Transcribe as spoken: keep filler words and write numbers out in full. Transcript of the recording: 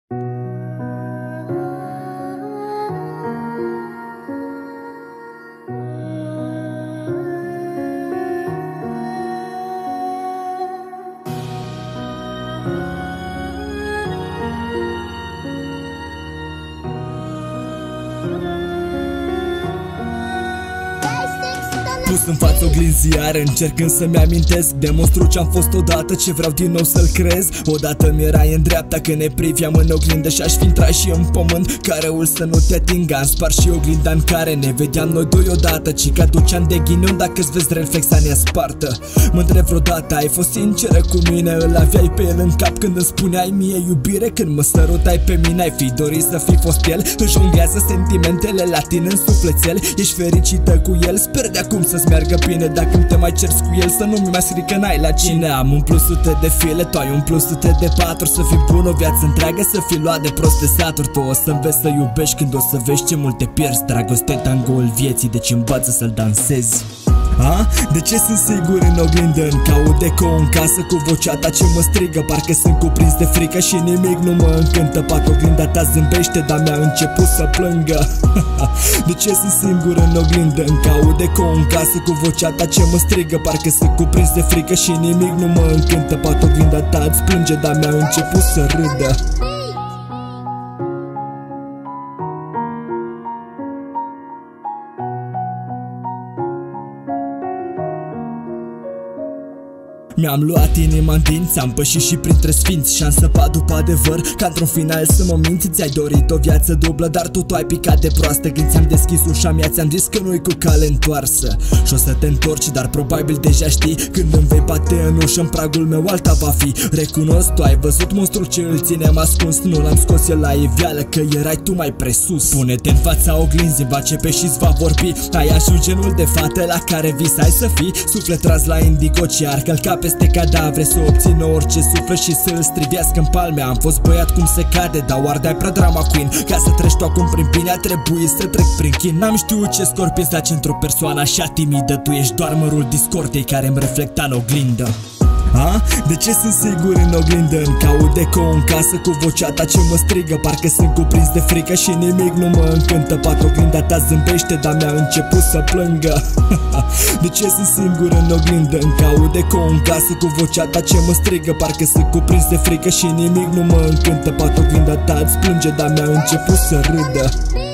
Pus în față oglinzi iar încercând să-mi amintesc. Demonstru ce-am fost odată, ce vreau din nou să-l crez. Odată mi-erai în dreapta când ne priveam în oglindă și aș fi intrat și în pământ ca răul să nu te atingă. Am spart și oglinda în care ne vedeam noi doi odată, ci că aduceam de ghinion dacă-ți vezi reflexa nespartă. Mă întreb vreodată, ai fost sinceră cu mine? Îl aveai pe el în cap când îmi spuneai mie iubire? Când mă sărutai pe mine ai fi dorit să fi fost el? Își jonglează sentimentele la tine în sufletel. Ești fericită cu el? Sper de acum să-ți meargă bine. Dacă te mai ceri cu el să nu-mi mai scrii că n-ai la cine. Am umplut sute de file, tu ai umplut sute de paturi. Să fii bun o viață întreagă, să fii luat de proste saturi. Tu o să înveți să iubești când o să vezi ce mult te pierzi. Dragoste tangoul vieții, deci învață să-l dansezi. A? De ce sunt sigur în oglindă? Îmi caut eco în casă cu vocea ta ce mă strigă. Parcă sunt cuprins de frică și nimic nu mă încântă. Poate oglinda ta zâmbește, dar mi-a început să plângă. De ce sunt singur în oglindă? Îmi caut eco în casă cu vocea ta ce mă strigă. Parcă sunt cuprins de frică și nimic nu mă încântă. Poate oglinda ta îți plânge, dar mi-a început să râdă. Mi-am luat inima în dinți, am pășit și printre sfinți și am săpat după adevăr, ca într-un final să mă minți. Ți-ai dorit o viață dublă, dar tu, tu ai picat de proastă. Când ți-am deschis ușa mea, ți-am zis că nu-i cu cale întoarsă și o să te întorci, dar probabil deja știi. Când îmi vei bate în ușă, în pragul meu alta va fi. Recunosc, tu ai văzut monstru ce îl ținem ascuns. Nu l-am scos el la iveală, că erai tu mai presus. Pune-te în fața oglinzii, va cepe și-ți va vorbi. Ai ajuns genul de fată la care visai să fii. Suflet tras la indigo ce ar călca peste cadavre, să obțină orice suflet și să îl strivească în palme. Am fost băiat cum se cade, dar ardeai prea drama queen. Ca să treci tu acum prin bine, a trebuit să trec prin chin. N-am știut ce scorpion zaci într-o persoană așa timidă. Tu ești doar mărul discordei care îmi reflecta în oglindă. A? De ce sunt sigur în oglindă? Îmi caut eco în casă cu vocea ta ce mă strigă. Parcă sunt cuprins de frică și nimic nu mă încântă. Poate oglinda ta zâmbește, dar mi-a început să plângă. De ce sunt singur în oglindă? Îmi caut eco în casă cu vocea ta ce mă strigă. Parcă sunt cuprins de frică și nimic nu mă încântă. Poate oglinda ta îți plânge, dar mi-a început să râdă.